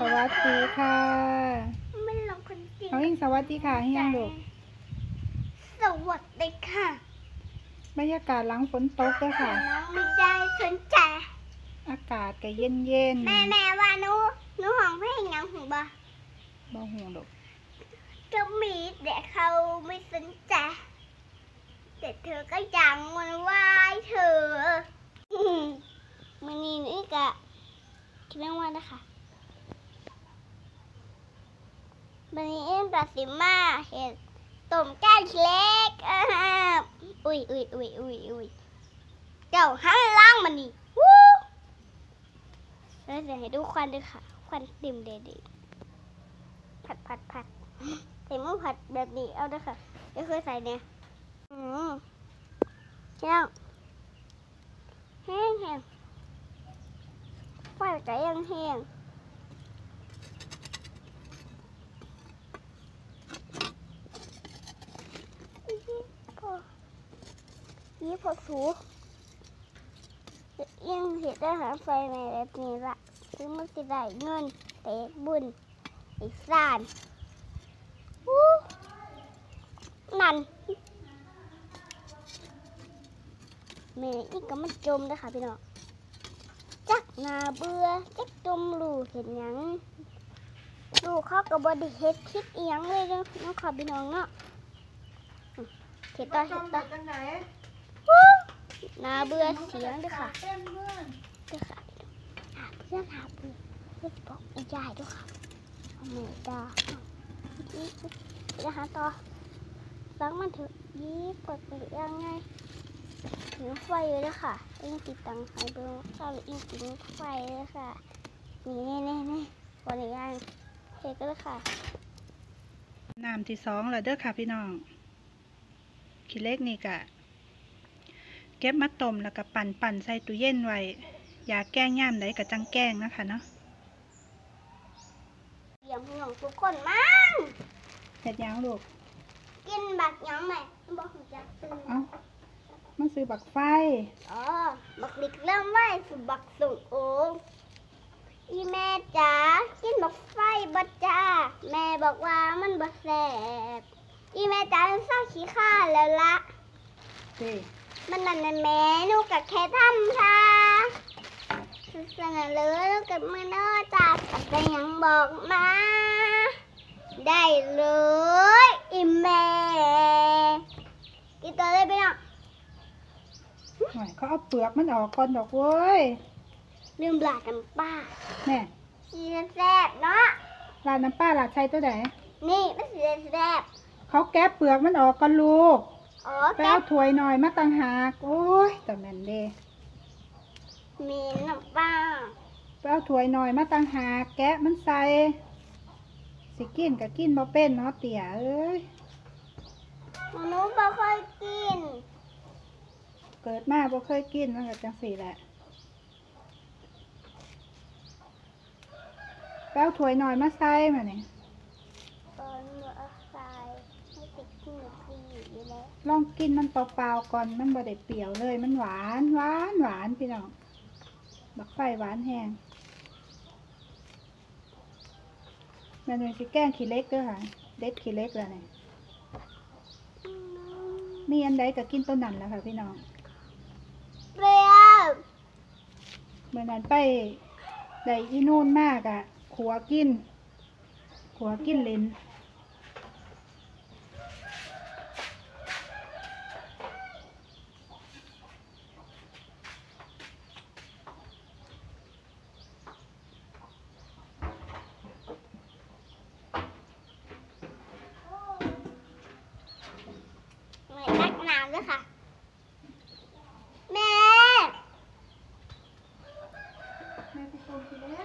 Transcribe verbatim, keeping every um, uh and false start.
วัสดีค่ะไม่ลงคนจริงน้องอิงสวัสดีค่ะให้ยังลูกสวัสดีค่ะบรรยากาศหลังฝนตกด้วยค่ะน้องไม่ได้สนใจอากาศก็เย็นเย็นแม่แม่ว่าหนูหนูห้องเพลงยังหูบ่บ่ห่วงลูกก็มีแต่เขาไม่สนใจแต่เธอก็ยังมันไหวเธอมันนี่นี่กะคิดเรื่องว่านะคะมันนี่เอ็นตัดสิมาเห็ดต้มแกงเล็กอ่าอุ้ยอุ้ยอุ้ยอุ้ยอุ้ยเจ้าหันล่างมันนี่วู้แล้วจะให้ดูควันด้วยค่ะควันดิ่มเด็ดๆผัดผัดผัดใส่หมูผัดแบบนี้เอาด้วยค่ะไม่เคยใส่เนี่ยอืมเจ้าแห้งแห้งไฟใจยังแห้งยี่พอสูยังเห็ดอาหารไฟในแบบนี้ละซึ่งมันจะได้เงินเตะบุญอีกสานอู้นั่นแม่อีกก็มันจมนะคะพี่น้องจักนาเบื่อจักจมลูเห็นยังลูเขากับบอดี้เฮ็ดคิดอีหยังเลยเนาะน้องขอพี่น้องเนาะเห็ดต่อเห็ดต่อนาเบื่อเสียงด้วยค่ะด้วยค่ะหาเพื่อนหาเพื่อนเพื่อนบอกอีใหญ่ด้วยค่ะเอามือตาจะหาต่อสังมันเถอะยี่ปวดหรือยังไงถือไฟเลยนะค่ะอิงติดตังไฟเบอร์ชอบอิงติดไฟเลยค่ะนี่นี่นี่นี่ปวดหรือยังเทก็เลยค่ะน้ำที่สองแล้วเด้อค่ะพี่น้องขี้เล็กนี่กะเก็บมาต้มแล้วก็ปั่นปั่นใส่ตู้เย็นไว้อย่าแกล้งย่ามไหนกับจังแกล้งนะคะเนาะเยี่ยมพี่น้องทุกคนมั้งเห็ดยังลูกกินบักยังไหมบอกหนูจะซื้อเอ้ามันซื้อบักไฟอ๋อบักลิกเริ่มไหวสุบักสุงโอ่งอีแม่จ๋ากินบักไฟบัดจ้าแม่บอกว่ามันบักแสบอีแม่จ๋าเศร้าขี้ข้าแล้วละมันนั่นน่ะแม่ลูกกับแค่ทำค่ะเสนอเลยลูกกับมือเนอจ้าแต่ยังบอกมาได้เลยอีแม่กินตัวเลยไปเนาะเขาเอาเปลือกมันออกก่อนดอกเว้ยลืมหลาดน้ำป้าแม่สีแซ่บเนาะลาดน้ำป้าลาดใช้ตัวไหนนี่มันสีแซ่บเขาแก้เปลือกมันออกก่อนลูกอ๋อไปเอาถ้วยหน่อยมาตั้งหากโอ้ยแต่แม่นเด้มีน้ำป้าไปเอาถ้วยหน่อยมาตั้งหากแกะมันใส่สิกินกับกินบ่เป็นเนาะเตี่ยเอ้ยหนูบ่เคยกินเกิดมาบ่เคยกินมันก็จังสี่แหละไปเอาถ้วยหน่อยมาใส่มาเนี่ยตอนหนูเอาใส่ให้ติดกินฟรีอยู่แล้วลองกินมันเปล่าๆก่อนมันบ่ได้เปรี้ยวเลยมันหวานหวานหวานพี่น้องบักไฟหวานแห้งแม่หนูสิแกล้งขี้เล็กด้วยค่ะเด็ดขี้เล็กแล้วเนี่ยมีอันใดก็กินต้นนั้นแล้วค่ะพี่น้องเปรี้ยวเมื่อนั้นไปได้อีนู่นมากอ่ะขัวกินขัวกินเลนตักน้ำด้วยค่ะแม่แม่ไปชมทีแรก